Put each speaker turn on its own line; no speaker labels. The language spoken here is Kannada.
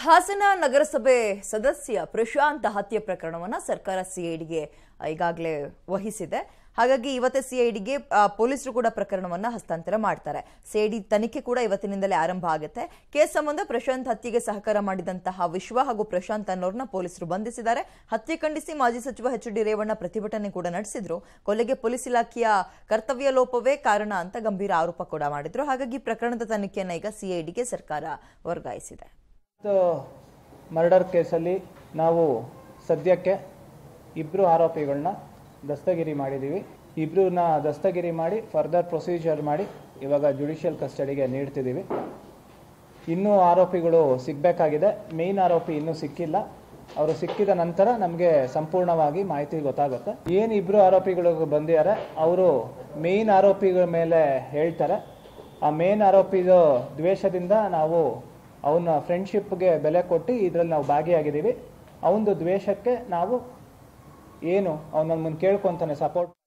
ಹಾಸನ ನಗರಸಭೆ ಸದಸ್ಯ ಪ್ರಶಾಂತ್ ಹತ್ಯೆ ಪ್ರಕರಣವನ್ನು ಸರ್ಕಾರ ಸಿಐಡಿಗೆ ಈಗಾಗಲೇ ವಹಿಸಿದೆ. ಹಾಗಾಗಿ ಇವತ್ತೇ ಸಿಐಡಿಗೆ ಪೊಲೀಸರು ಕೂಡ ಪ್ರಕರಣವನ್ನು ಹಸ್ತಾಂತರ ಮಾಡ್ತಾರೆ. ಸಿಐಡಿ ತನಿಖೆ ಕೂಡ ಇವತ್ತಿನಿಂದಲೇ ಆರಂಭ ಆಗುತ್ತೆ. ಕೇಸ್ ಸಂಬಂಧ ಪ್ರಶಾಂತ್ ಹತ್ಯೆಗೆ ಸಹಕಾರ ಮಾಡಿದಂತಹ ವಿಶ್ವ ಹಾಗೂ ಪ್ರಶಾಂತ್ ಅನ್ನೋರನ್ನ ಪೊಲೀಸರು ಬಂಧಿಸಿದ್ದಾರೆ. ಹತ್ಯೆ ಖಂಡಿಸಿ ಮಾಜಿ ಸಚಿವ ಎಚ್ ಡಿ ರೇವಣ್ಣ ಪ್ರತಿಭಟನೆ ಕೂಡ ನಡೆಸಿದ್ರು. ಕೊಲೆಗೆ ಪೊಲೀಸ್ ಇಲಾಖೆಯ ಕರ್ತವ್ಯ ಲೋಪವೇ ಕಾರಣ ಅಂತ ಗಂಭೀರ ಆರೋಪ ಕೂಡ ಮಾಡಿದ್ರು. ಹಾಗಾಗಿ ಪ್ರಕರಣದ ತನಿಖೆಯನ್ನು ಈಗ ಸಿಐಡಿಗೆ ಸರ್ಕಾರ ವರ್ಗಾಯಿಸಿದೆ.
ಮರ್ಡರ್ ಕೇಸಲ್ಲಿ ನಾವು ಸದ್ಯಕ್ಕೆ ಇಬ್ಬರು ಆರೋಪಿಗಳನ್ನ ದಸ್ತಗಿರಿ ಮಾಡಿದ್ದೀವಿ. ಇಬ್ಬರನ್ನ ದಸ್ತಗಿರಿ ಮಾಡಿ ಫರ್ದರ್ ಪ್ರೊಸೀಜರ್ ಮಾಡಿ ಇವಾಗ ಜುಡಿಷಿಯಲ್ ಕಸ್ಟಡಿಗೆ ನೀಡ್ತಿದ್ದೀವಿ. ಇನ್ನೂ ಆರೋಪಿಗಳು ಸಿಗಬೇಕಾಗಿದೆ. ಮೇನ್ ಆರೋಪಿ ಇನ್ನೂ ಸಿಕ್ಕಿಲ್ಲ. ಅವರು ಸಿಕ್ಕಿದ ನಂತರ ನಮಗೆ ಸಂಪೂರ್ಣವಾಗಿ ಮಾಹಿತಿ ಗೊತ್ತಾಗುತ್ತೆ. ಏನು ಇಬ್ಬರು ಆರೋಪಿಗಳು ಬಂದಿದ್ದಾರೆ ಅವರು ಮೇನ್ ಆರೋಪಿಗಳ ಮೇಲೆ ಹೇಳ್ತಾರೆ. ಆ ಮೇನ್ ಆರೋಪಿದ ದ್ವೇಷದಿಂದ ನಾವು ಅವನ ಫ್ರೆಂಡ್ಶಿಪ್ಗೆ ಬೆಲೆ ಕೊಟ್ಟು ಇದರಲ್ಲಿ ನಾವು ಭಾಗಿಯಾಗಿದ್ದೀವಿ. ಅವನದು ದ್ವೇಷಕ್ಕೆ ನಾವು ಏನು ಅವನನ್ನು ಕೇಳ್ಕೊಂತಾನೆ ಸಪೋರ್ಟ್